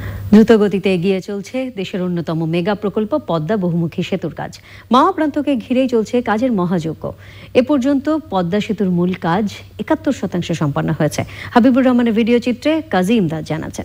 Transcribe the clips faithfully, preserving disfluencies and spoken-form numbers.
দ্রুতগতিতে এগিয়ে চলছে দেশের অন্যতম মেগা প্রকল্প পদ্মা বহুমুখী সেতুর কাজ। মাওয়া প্রান্তকে ঘিরেই চলছে কাজের মহাযজ্ঞ। এ পর্যন্ত পদ্মা সেতুর মূল কাজ একাত্তর শতাংশ সম্পন্ন হয়েছে। হাবিবুর রহমানের ভিডিও চিত্রে কাজী ইমদাদ জানাচ্ছেন।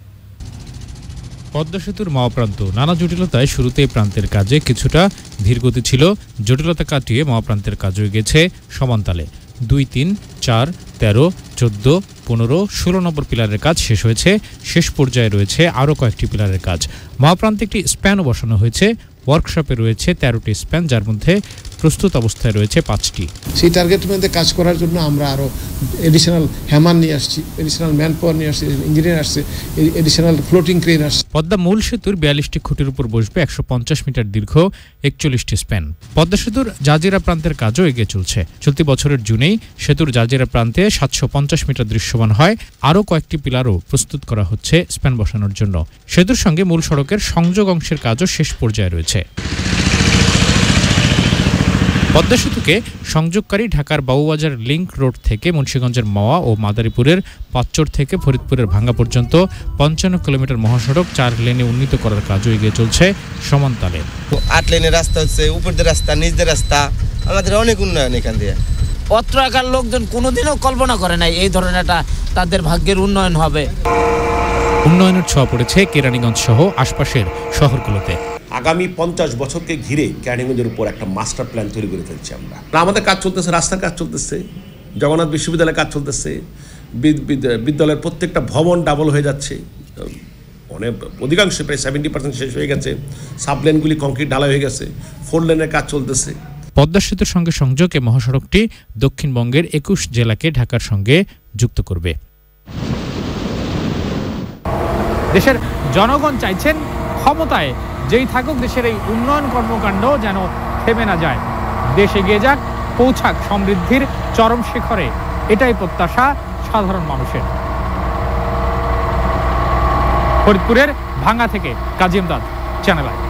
পদ্মা সেতুর মাওয়া প্রান্ত নানা জটিলতায় শুরুতে প্রান্তের কাজে কিছুটা ধীরগতি ছিল। জটিলতা কাটিয়ে মাওয়া প্রান্তের কাজও গেছে সমানতালে। দুই তিন চার তেরো চোদ্দ পনেরো ষোলো নম্বর পিলারের কাজ শেষ হয়েছে। শেষ পর্যায়ে রয়েছে আরও কয়েকটি পিলারের কাজ। মাওয়া প্রান্তে একটি স্প্যানও বসানো হয়েছে। ওয়ার্কশপে রয়েছে তেরোটি স্প্যান, যার মধ্যে প্রস্তুত অবস্থায় রয়েছে পাঁচটি। সেই টার্গেটের মধ্যে কাজ করার জন্য আমরা আরও এডিশনাল হ্যামার নিয়ে আসছি, এডিশনাল ম্যান পাওয়ার নিয়ে আসছি, ইঞ্জিনিয়ার আসছে, এডিশনাল ফ্লোটিং ক্রেন আসছে। পদ্মা মূল সেতুর বিয়াল্লিশটি খুঁটির উপর বসবে একশো পঞ্চাশ মিটার দীর্ঘ একচল্লিশটি স্প্যান। পদ্মা সেতুর জাজিরা প্রান্তের কাজও এগিয়ে চলছে। চলতি বছরের জুনেই সেতুর জাজিরা প্রান্তে সাতশো পঞ্চাশ মিটার দৃশ্যমান হয়। আরও কয়েকটি পিলারও প্রস্তুত করা হচ্ছে স্প্যান বসানোর জন্য। সেতুর সঙ্গে মূল সড়কের সংযোগ অংশের কাজও শেষ পর্যায়ে রয়েছে। পদ্মা সেতুকে সংযোগকারী ঢাকার বাবুবাজার লিংক রোড থেকে মুন্সিগঞ্জের মাওয়া ও মাদারীপুরের পাঁচচর থেকে ফরিদপুরের ভাঙ্গা পর্যন্ত পঞ্চান্ন কিলোমিটার মহাসড়ক চার লেনে উন্নীত করার কাজও এগিয়ে চলছে সমানতালে। আট লেনের রাস্তা হচ্ছে, উপরের রাস্তা, নিচের রাস্তা, আমাদের অনেক উন্নয়ন এখান দিয়ে। অত্র এলাকার লোকজন কোনোদিনও কল্পনা করে নাই এই ধরনের একটা তাদের ভাগ্যের উন্নয়ন হবে। উন্নয়নের ছোঁয়া পড়েছে কেরানীগঞ্জ সহ আশপাশের শহরগুলোতে। আগামী পঞ্চাশ বছরকে ঘিরে কেরানীগঞ্জের উপর একটা মাস্টার প্ল্যান তৈরি করে ফেলছি আমরা। আমাদের কাজ চলতেছে, রাস্তার কাজ চলতেছে, জগন্নাথ বিশ্ববিদ্যালয়ের কাজ চলতেছে, বিদ্যালয়ের প্রত্যেকটা ভবন ডাবল হয়ে যাচ্ছে, অনেক অধিকাংশ প্রায় সেভেন্টি পার্সেন্ট শেষ হয়ে গেছে। সাবলেনগুলি কংক্রিট ঢালাই হয়ে গেছে, ফোর লেনের কাজ চলতেছে। পদ্মা সেতুর সঙ্গে সংযোগ এ মহাসড়কটি দক্ষিণবঙ্গের একুশ জেলাকে ঢাকার সঙ্গে যুক্ত করবে। দেশের জনগণ চাইছেন ক্ষমতায় যেই থাকুক দেশের এই উন্নয়ন কর্মকাণ্ড যেন থেমে না যায়, দেশ এগিয়ে যাক, পৌঁছাক সমৃদ্ধির চরম শিখরে। এটাই প্রত্যাশা সাধারণ মানুষের। ফরিদপুরের ভাঙ্গা থেকে কাজী ইমদাদ, চ্যানেল আই।